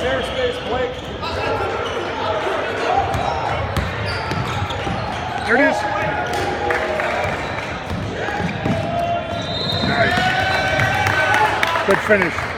airspace, Blake. There it is. Nice. Good finish.